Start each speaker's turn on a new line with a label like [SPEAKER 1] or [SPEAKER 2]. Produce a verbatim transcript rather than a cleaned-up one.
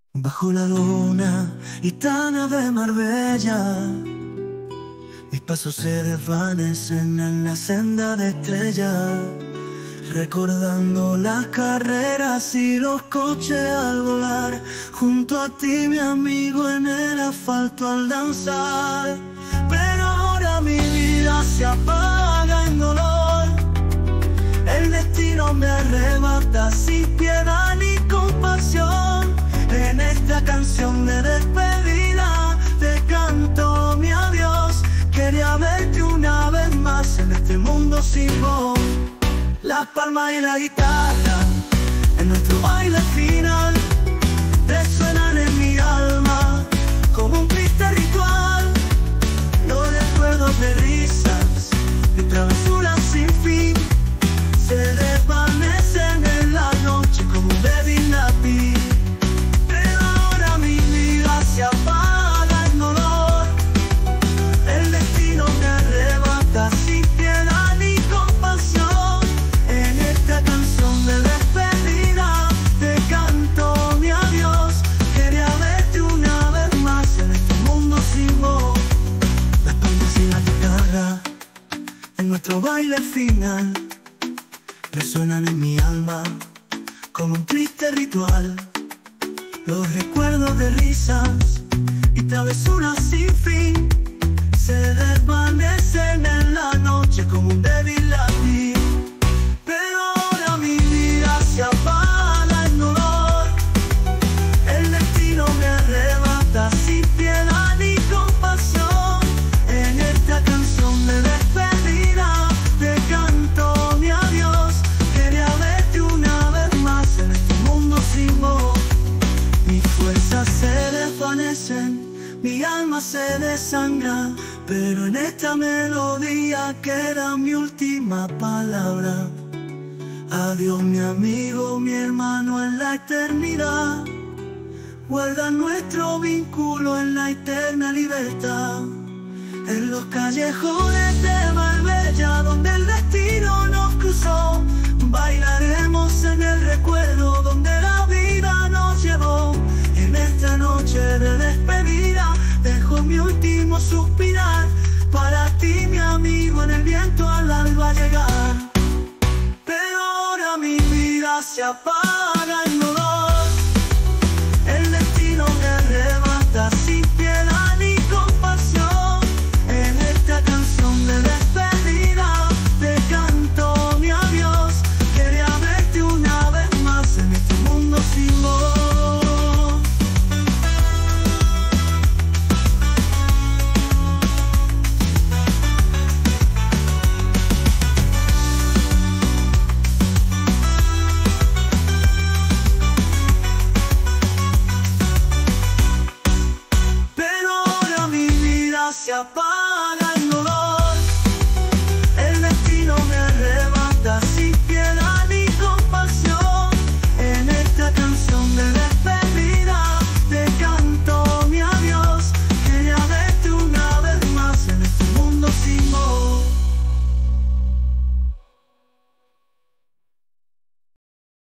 [SPEAKER 1] Bajo la luna gitana de Marbella, mis pasos se desvanecen en la senda de estrellas, recordando las carreras y los coches al volar. Junto a ti, mi amigo, en el asfalto al danzar. Pero ahora mi vida se apaga en dolor. El destino me arrebata sin piedad ni compasión. En esta canción de despedida te canto mi adiós. Quería verte una vez más en este mundo sin voz. Las palmas y la guitarra en nuestro baile final resuenan en mi alma como un triste ritual. Los recuerdos de risas y travesuras sin fin se desvanecen en la noche como un débil lápiz. Pero ahora mi vida se apaga en dolor. El destino me arrebata sin piedad ni compasión. En esta canción de despedida te canto mi adiós. Quería verte una vez más en este mundo sin voz. Las palmas y la guitarra en nuestro baile final resuenan en mi alma como un triste ritual. Los recuerdos de risas y travesuras sin fin se desvanecen en la noche como un débil lápiz. Pero ahora mi vida se apaga en dolor. El destino me arrebata sin piedad ni compasión. En esta canción de despedida te canto mi adiós. Quería verte una vez más en este mundo sin voz. Mis fuerzas se desvanecen, mi alma se desangra, pero en esta melodía queda mi última palabra. Adiós mi amigo, mi hermano en la eternidad. Guarda nuestro vínculo en la eterna libertad. En los callejones de Marbella donde el destino nos cruzó, bailaremos en el recuerdo donde la vida nos llevó. En esta noche de despedida dejo mi último suspirar. Para ti, mi amigo, en el viento al alba llegar. Pero ahora mi vida se apaga.